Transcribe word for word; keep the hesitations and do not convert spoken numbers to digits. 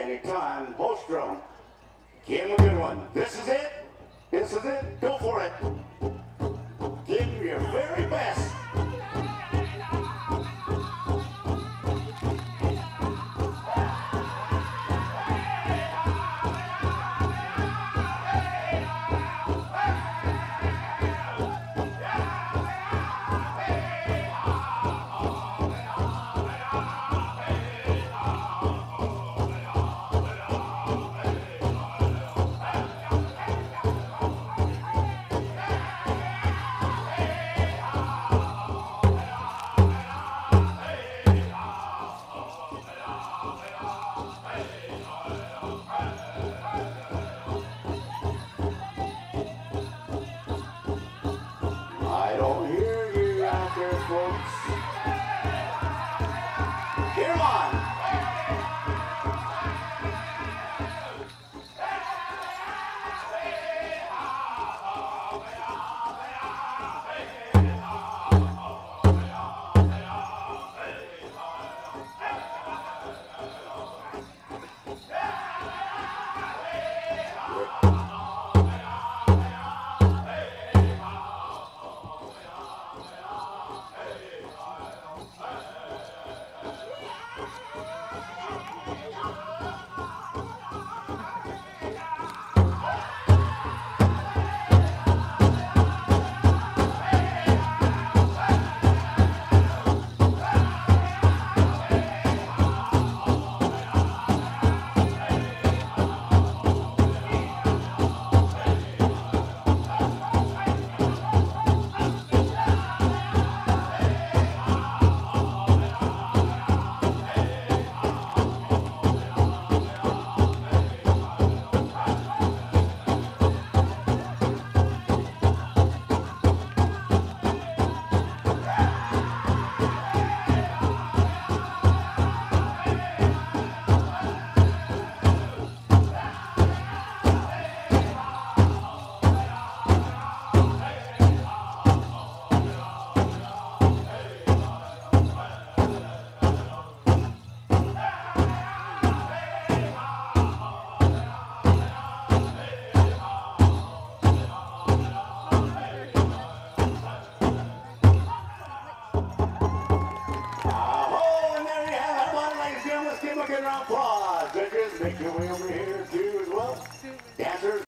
anytime. Holstrom, give him a good one. This is it. This is it. Go for it. Give him your very best. I don't hear you out there, folks. Come on. Let's give him a good round of applause. Judges, make your way over here.